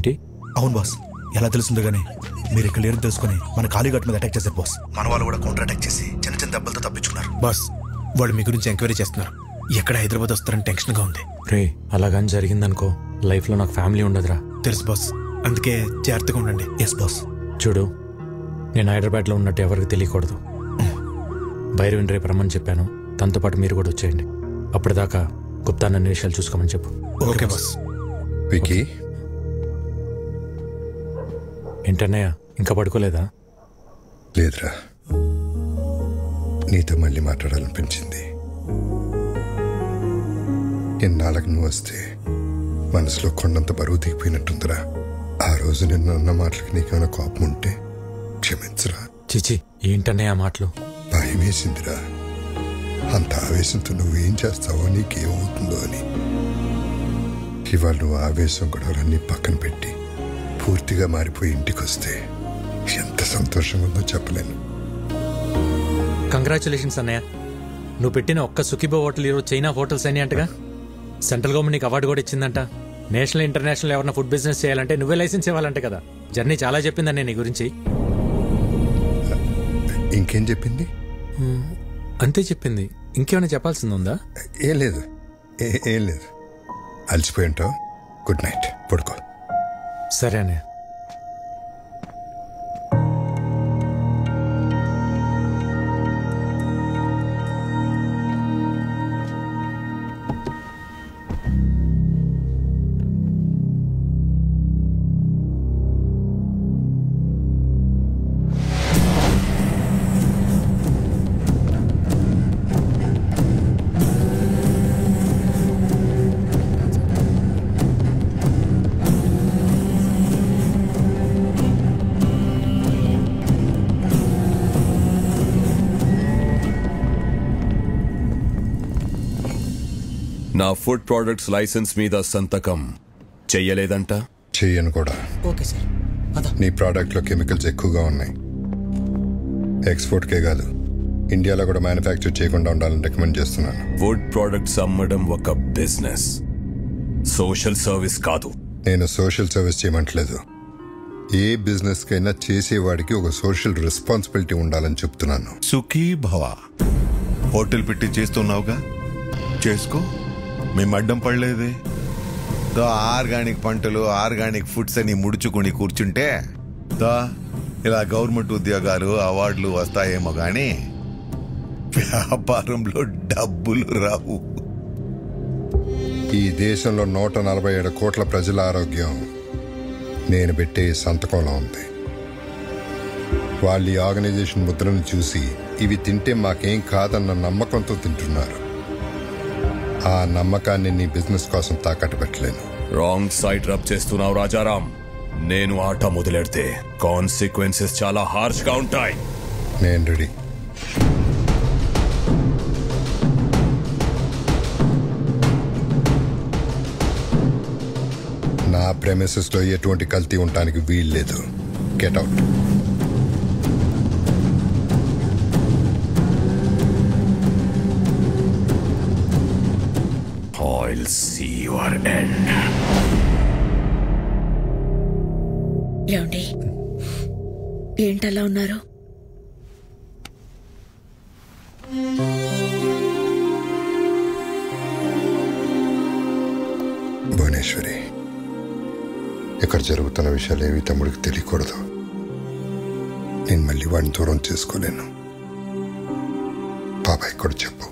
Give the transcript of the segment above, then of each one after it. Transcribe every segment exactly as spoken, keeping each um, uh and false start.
ఏంటి? అవును బాస్, ఎలా తెలుస్తుందో గానీ మీరు ఇక్కడ లేరు తెలుసుకుని మన కాళీఘాట్ మీద అటాక్ చేశారు బాస్. మన వాళ్ళు కూడా కౌంటర్ అటాక్ చేసి చిన్న చిన్న దెబ్బలతో తప్పించుకున్నారు బాస్. వాళ్ళు మీ గురించి ఎంక్వైరీ చేస్తున్నారు. ఎక్కడ హైదరాబాద్ వస్తారని టెన్షన్ గా ఉంది. రే, అలాగని జరిగిందనుకో లైఫ్లో నాకు ఫ్యామిలీ ఉండదురా. తెలుసు బాస్, అందుకే జాగ్రత్తగా ఉండండి. Yes boss. చూడు, నేను హైదరాబాద్లో ఉన్నట్టు ఎవరికి తెలియకూడదు. భైరవిని రేపు రమ్మని చెప్పాను. తనతో పాటు మీరు కూడా వచ్చేయండి. అప్పటిదాకా గుప్తా నన్ను విషయాలు చూసుకోమని చెప్పు. Okay boss. వికీ, ఏంటన్నయ్య, ఇంకా పడుకోలేదా? లేదురా, నీతో మళ్ళీ మాట్లాడాలనిపించింది. ఎన్నాళ్ళకు నువ్వు వస్తే మనసులో కొండంత బరువు దిగిపోయినట్టుందిరా. ఆ రోజు నిన్ను అన్న మాటలకి నీకేమైనా కోపం ఉంటే క్షమించరా. చిచి, ఏంటన్నయ్య ఆ మాటలు? భయం వేసిందిరా. అంత ఆవేశంతో నువ్వేం చేస్తావో, నీకేమవుతుందో అని. ఇవాళ నువ్వు ఆవేశం గొడవలన్నీ పక్కన పెట్టి పూర్తిగా మారిపోయి ఇంటికి వస్తే ఎంత సంతోషంగా ఉందో చెప్పలేను. కంగ్రాచులేషన్స్ అన్నయ్య. నువ్వు పెట్టిన ఒక్క సుఖీబో హోటల్ ఈరోజు చైనా హోటల్స్ అని అంటగా. సెంట్రల్ గవర్నమెంట్ నీకు అవార్డు కూడా ఇచ్చిందంట. నేషనల్ ఇంటర్నేషనల్ ఎవరైనా ఫుడ్ బిజినెస్ చేయాలంటే నువ్వే లైసెన్స్ ఇవ్వాలంటే కదా. జర్నీ చాలా చెప్పిందన్నయ్య నీ గురించి. ఇంకేం చెప్పింది? అంతే చెప్పింది. ఇంకేమైనా చెప్పాల్సింది ఉందా? ఏం లేదు, ఏం లేదు. అలసిపోయి ఉంటావు. గుడ్ నైట్, పడుకో. సరే అన్నయ్య. నా ఫుడ్ ప్రొడక్ట్స్ లైసెన్స్ మీద సంతకం చెయ్యలేదంట. చెయ్యను కూడా. Okay sir. నీ ప్రోడక్ట్ లో కెమికల్స్ ఎక్కువగా ఉన్నాయి. ఎక్స్పోర్ట్ కే కాదు, ఇండియాలో కూడా మ్యానుఫ్యాక్చర్ చేయకుండా ఉండాలని రికమెండ్ చేస్తున్నాను. ఫుడ్ ప్రొడక్ట్స్ అమ్మడం ఒక బిజినెస్, సోషల్ సర్వీస్ కాదు. నేను సోషల్ సర్వీస్ చేయమంటలేదు. ఏ బిజినెస్ కైనా చేసేవాడికి ఒక సోషల్ రెస్పాన్సిబిలిటీ ఉండాలని చెప్తున్నాను. సుఖీ భవ. హోటల్ పెట్టి చేస్తున్నావుగా, చేసుకో. మేము అడ్డం పడలేదే. దో ఆర్గానిక్ పంటలు, ఆర్గానిక్ ఫుడ్స్ అని ముడుచుకుని కూర్చుంటే దా ఇలా గవర్నమెంట్ ఉద్యోగాలు, అవార్డులు వస్తాయేమో గాని వ్యాపారంలో డబ్బులు రావు. ఈ దేశంలో నూట నలభై ఏడు కోట్ల ప్రజల ఆరోగ్యం నేను పెట్టే సంతకంలో ఉంది. వాళ్ళు ఈ ఆర్గనైజేషన్ ముద్రను చూసి ఇవి తింటే మాకేం కాదన్న నమ్మకంతో తింటున్నారు. ఆ నమ్మకాన్ని నీ బిజినెస్ కోసం తాకట్టు పెట్టలేను. రాంగ్ సైడ్ రబ్ చేస్తున్నావు రాజారాం. నేను ఆట మొదలెడితే కాన్సిక్వెన్సెస్ చాలా హార్ష్ గా ఉంటాయి. నేను రెడీ. నా ప్రెమిసెస్ లో ఎటువంటి కల్తీ ఉండటానికి వీల్లేదు. Get out. I'll see your end. ఏమండి, ఏంటలా ఉన్నారు? భువనేశ్వరి, ఇక్కడ జరుగుతున్న విషయాలు ఏవి తమ్ముడికి తెలియకూడదు. నేను మళ్ళీ వాడిని దూరం చేసుకోలేను. బాబాయ్ కూడా చెప్పు.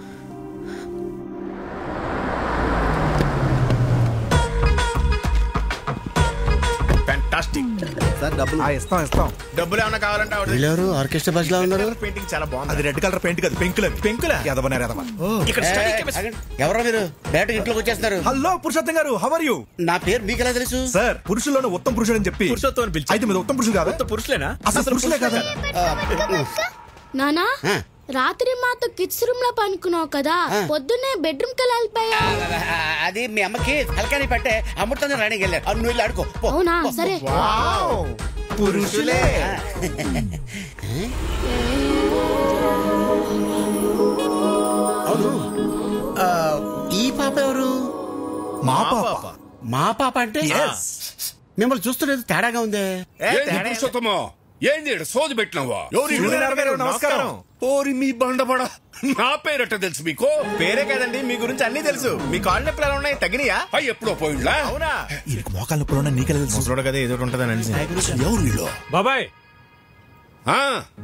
డబ్బులు ఏమన్నా కావాలంటే ఆర్కెస్ట్రా బస్ లో ఉన్నారు. పెయింటింగ్ చాలా బాగుంది. అది రెడ్ కలర్ పెయింట్ కదా, పెంకుల పెంకుల ఎదవనారు ఎదవ. ఎవరో మీరు డైరెక్ట్ ఇంట్లోకి వచ్చేస్తున్నారు. హలో పురుషోత్తం గారు, హౌ ఆర్ యు? నా పేరు మీకు ఎలా తెలుసు? సార్, పురుషుల్లోనే ఉత్తమ పురుషుడు అని చెప్పి పురుషోత్తం పిలిచి అయితే మీరు ఉత్తమ పురుషులు కాదా? ఉత్తమ పురుషులేనా? అసలు పురుషులే కదా. నానా, రాత్రి మాతో కిడ్స్ రూమ్ లో పనుకున్నావు కదా, పొద్దున్నే బెడ్రూమ్ కి వెళ్ళిపోయా. అది మీ అమ్మకి హల్కాని పట్టే అమృతంగా రాణికి వెళ్ళారు. నువ్వు వెళ్ళి ఆడుకో. అవునా? సరే. పురుషులే. అవును, ఈ పాప ఎవరు? మా పాప. మా పాప అంటే మిమ్మల్ని చూస్తున్నది తేడాగా ఉందే. ఏంది సోది పెట్టినావా? నమస్కారం. ఓరి మీ బండబడ, నా పేరట తెలుసు మీకు? పేరే కదండి, మీ గురించి అన్ని తెలుసు. మీ కాళ్ళు నొప్పులు ఎలా ఉన్నాయి, తగినయా? అయ్యి ఎప్పుడో పోయిండ్లా? అవునా? వీరికి మోకాళ్ళ నొప్పులు ఉన్నా నీకెలా తెలుసు? చూడ కదా ఏదో ఉంటుందని అనిసి. ఎవరు వీళ్ళు? బాబాయ్ ఆ,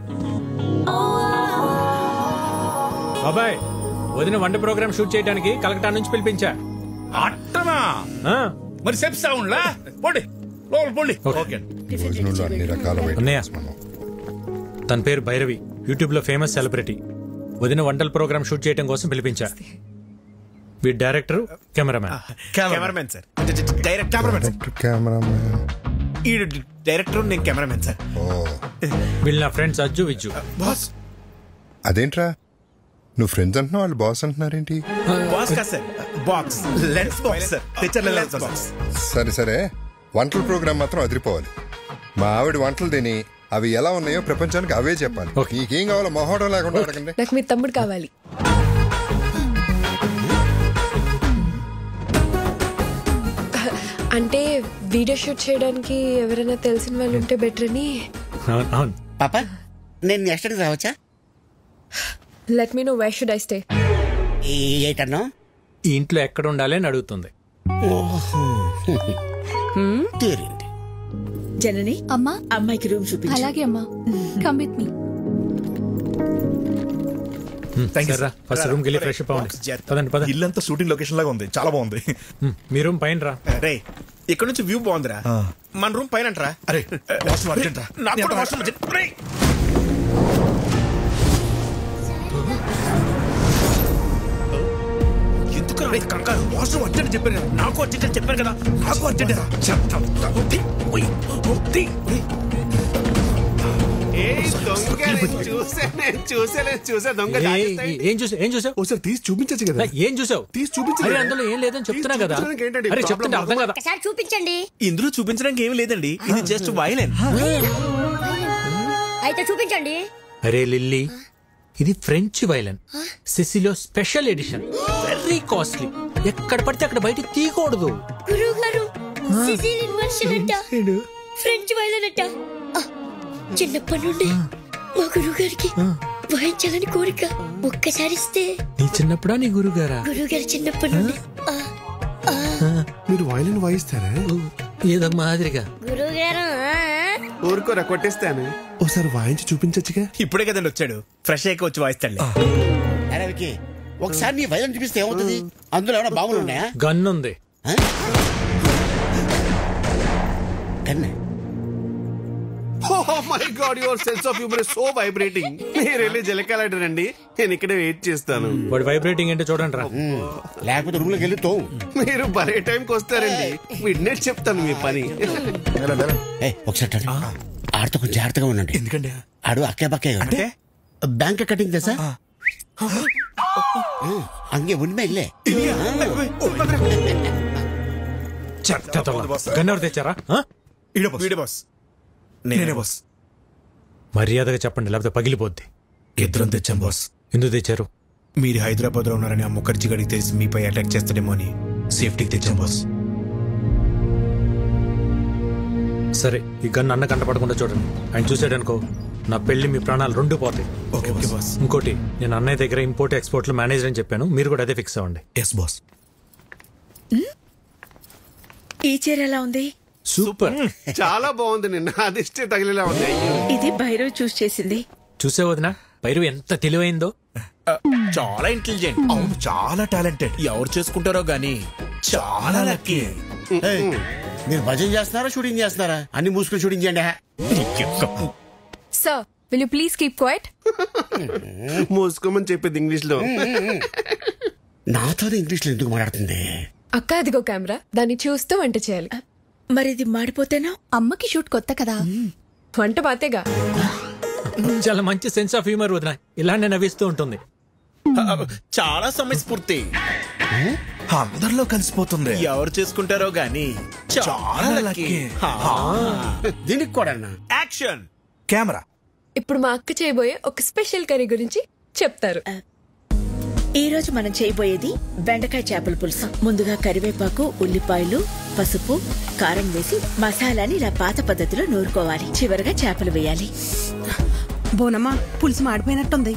బాబాయ్ వదిన వంట ప్రోగ్రామ్ షూట్ చేయడానికి కలకటా నుంచి పిలిపించా. అట్టనా? ఆ, మరి చెప్తా ఉండ్లా? పోండి లోపల పోండి. ఓకే. భోజనంలో అన్ని రకాల అన్నయ్య. వైటమిన్స్ మనం. తన పేరు భైరవి, యూట్యూబ్ లో ఫేమస్ సెలబ్రిటీ. వదిన వంటల ప్రోగ్రామ్ షూట్ చేయడం కోసం పిలిపించా. We director, cameraman. Cameramen sir. Direct cameramen sir. Director, cameraman. ఈ డైరెక్టర్, నేను కెమెరామెన్ సార్. ఓ, వీళ్ళు నా ఫ్రెండ్స్ అజ్జు విజ్జు. బాస్ అదేంట్రా నువ్వు ఫ్రెండ్స్ అంటున్నావు, వాళ్ళు బాస్ అంటున్నారేంటి? బాస్ కా sir? Box lens box sir. తెచ్చర్ లెన్స్ బాక్స్. సరే సరే, వంటల ప్రోగ్రామ్ మాత్రం అదిరిపోవాలి. మా ఆవిడ వంటలు తిని అవి ఎలా ఉన్నాయో ప్రపంచానికి అవే చెప్పాలి. నీకేం కావాలో మొహోటం లేకుండా అడగండి. నాకు మీ తమ్ముడు కావాలి. అంటే వీడియో షూట్ చేయడానికి ఎవరైనా తెలిసిన వాళ్ళు ఉంటే బెటర్ అని. అవును అవును. పాప, నేను నెక్స్ట్ టైం రావచ్చా? Let me know where should I stay. ఏటన్నా? ఈ ఇంట్లో ఎక్కడ ఉండాలి అని అడుగుతుంది. తీరింది. జనని, అమ్మా అమ్మాయికి రూమ్ చూపించు. అలాగే అమ్మా, come with me. First room కి వెళ్ళి ఫ్రెష్ అప్ అవ్వండి. పదండి పదండి. ఇల్లంతా షూటింగ్ లొకేషన్ లాగా ఉంది, చాలా బాగుంది. మీ రూమ్ పైన రా. రే, ఇక్కడ నుంచి వ్యూ బాగుందిరా. మన రూమ్ పైన అంటరా? అరే వాష్రూమ్ అర్జెంట్ రా. నాకు కూడా వాష్రూమ్ అర్జెంట్. రేయ్, ఎందుకు రా కంగారు? వాష్రూమ్ అర్జెంట్ చెప్పారు కదా. నాకు అర్జెంట్ చెప్పారు కదా. నాకు అర్జెంట్ రా. ఏ- ఏ- ఏం చూసా ఏం చూసావు? ఒకసారి తీసి చూపించచ్చు కదా. ఏం చూసావు? తీసి చూపించు. అరే అందులో ఏం లేదని చెప్తున్నా కదా. ఏంటండి అరే చెప్తుంటే అర్థం కదా. ఒకసారి చూపించండి. ఇందులో చూపించడానికి ఏమి లేదండి, ఇది జస్ట్ వైలెన్. అయితే చూపించండి. అరే లిల్లీ, ఇది ఫ్రెంచ్ వైలన్, సిసిలో స్పెషల్ ఎడిషన్, వెరీ కాస్ట్లీ. ఎక్కడ పడితే అక్కడ బయట తీయకూడదు. గురువు గారు, సిసిలియన్ వర్షన్ అంట, ఫ్రెంచ్ వైలన్ అంట. ఆ, చిన్నప్పటి నుండి మా గురువు గారికి వాయించాలని కోరిక. ఒక్కసారి ఇస్తే. నీ చిన్నప్పుడా నీ గురుగారా? గురువు గారు చిన్నప్పటి నుండి. ఆ, ఆ. మీరు వైలిన్ వాయిస్తారా? ఏదో మాదిరిగా. గురువు గారు, ఊరుకోరా, కొట్టేస్తాను. ఒకసారి వాయించి చూపించచ్చుగా. ఇప్పుడే కదండి వచ్చాడు, ఫ్రెష్ అయ్యి వచ్చి వాయిస్తాడు. అరవికి ఒకసారి నీ వైద్యం చూపిస్తే ఏమవుతుంది? అందులో ఏమైనా బాగులు ఉన్నాయా? గన్ ఉంది. కన్నే. Oh my God, your sense of humor is so vibrating. మీరు వెళ్ళి జలకాలంటారండి, నేను ఇక్కడ వెయిట్ చేస్తాను. వాడు వైబ్రేటింగ్ ఏంటో చూడండి రా. లేకపోతే రూమ్ లోకి వెళ్ళి తో. మీరు భలే టైంకి వస్తారండి, విన్నట్టు చెప్తాను మీ పని. ఏయ్, ఒకసారి ఆడితో కొంచెం జాగ్రత్తగా ఉండండి. ఎందుకండి? ఆడు అక్కే పక్కే అంటే బ్యాంక్ కటింగ్ తెసా అంగే ఉన్మే ఇల్లే. గన్ ఎవరు తెచ్చారా? ఆ? వీడే బాస్. నేనే బాస్. మర్యాదగా చెప్పండి, లేకపోతే పగిలిపోద్ది. ఇద్దరం తెచ్చాం బాస్. ఎందుకు తెచ్చారు? మీరు హైదరాబాద్ లో ఉన్నారని ఆ ముఖర్జీ గడికి తెలిసి మీపై అటాక్ చేస్తాడేమో అని సేఫ్టీకి తెచ్చాం బాస్. సరే, ఈ గన్ అన్న కంటపడకుండా చూడండి. ఆయన చూసాడనుకో, నా పెళ్లి మీ ప్రాణాలు రెండు పోతాయి. Okay okay boss. ఇంకోటి, నేను అన్నయ్య దగ్గర ఇంపోర్ట్ ఎక్స్పోర్ట్ లో మేనేజర్ అని చెప్పాను, మీరు కూడా అదే ఫిక్స్ అవ్వండి. Yes boss. ఈ చీర ఎలా ఉంది? సూపర్. చాలా బాగుంది. నిన్న అదిష్టే తగిలేలా ఉంది. ఇది భైరవ్ చూస్ చేసింది. చూసే వదినా, భైరవ్ ఎంత తెలివైందో. చాలా ఇంటెలిజెంట్. అవును, చాలా టాలెంటెడ్. ఎవరు చేసుకుంటారో గానీ చాలా లక్కీ. మీరు భజన చేస్తున్నారా, షూటింగ్ చేస్తున్నారా? అన్ని మూసుకుని షూటింగ్ చేయండి. Sir, will you please keep quiet? మూసుకోమని చెప్పేది ఇంగ్లీష్ లో. నాతో ఇంగ్లీష్ లో ఎందుకు మాట్లాడుతుంది? అక్క, అదిగో కెమెరా, దాన్ని చూస్తూ వంట చేయాలి. మరి ఇది మాడిపోతేనా? అమ్మకి షూట్ కొత్త కదా. వంట పాతేగా. చాలా మంచి సెన్స్ ఆఫ్ హ్యూమర్ వదినా, ఇలానే నవ్విస్తూ ఉంటుంది. చాలా సమయస్ఫూర్తి. అందరిలో కలిసిపోతుంది. ఎవరు చేసుకుంటారో గానీ చాలా లక్కీ. దీనికి కూడా యాక్షన్. కెమెరా. ఇప్పుడు మా అక్క చేయబోయే ఒక స్పెషల్ కర్రీ గురించి చెప్తారు. ఈ రోజు మనం చేయబోయేది బెండకాయ చేపల పులుసు. ముందుగా కరివేపాకు, ఉల్లిపాయలు, పసుపు, కారం వేసి మసాలాని ఇలా పాత పద్ధతిలో నూరుకోవాలి. చివరగా చేపలు వేయాలి. బోనమ్మా, పులుసు మాడిపోయినట్టుంది.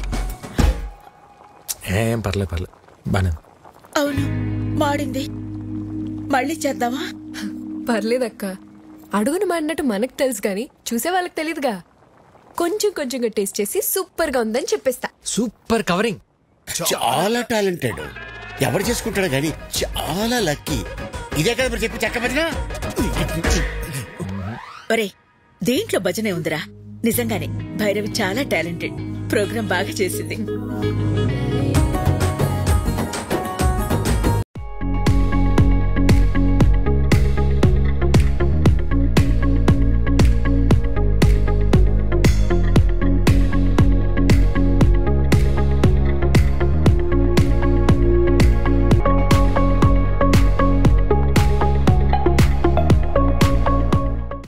ఏం పర్లేదు పర్లేదు బానే. అవును, మాడింది. మళ్ళీ చేద్దామా? పర్లేదక్క. అడుగును మాడినట్టు మనకు తెలుసు కానీ చూసే వాళ్ళకి తెలియదుగా. కొంచెం కొంచెంగా టేస్ట్ చేసి సూపర్ గా ఉందని చెప్పేస్తా. Super covering. చాలా టాలెంటెడ్. ఎవరు చేసుకుంటాడు కానీ చాలా లక్కీ. ఇదే కదా మరి చెప్పి చెక్క భజన. ఒరే, దీంట్లో భజనే ఉందిరా. నిజంగానే భైరవి చాలా టాలెంటెడ్. ప్రోగ్రాం బాగా చేసింది.